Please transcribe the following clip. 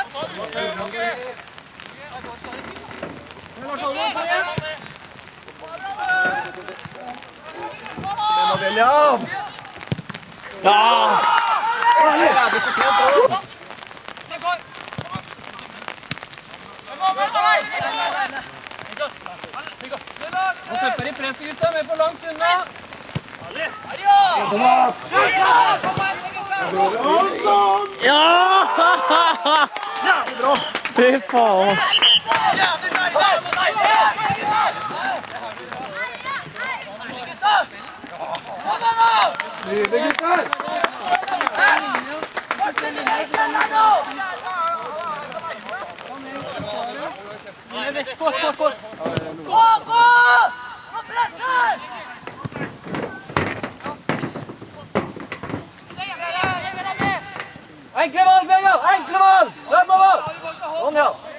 William! Ja! Du fortjente det! Nå tøpper i presset, gutta, men for langt unna! Ja! Fy faen! Nydelig, gutter! Enkle valg, Vegard! Enkle valg! Fremover! Sånn, ja.